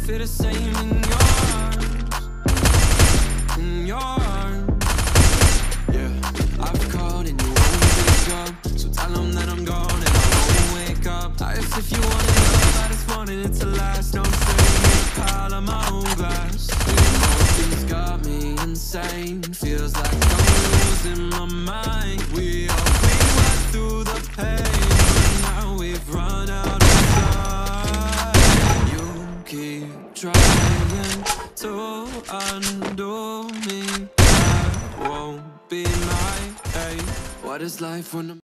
feel the same in your arms, in your arms. Yeah, I've called and you won't pick up, so tell them that I'm gone and I won't wake up. I guess if you want to love, I just wanted it to last. Don't stay in a pile of my own glass. Emotions got me insane, feels like I'm losing my mind. We went through the pain, but now we've run out of time. You keep trying to undo me. That won't be my fate. What is life when I'm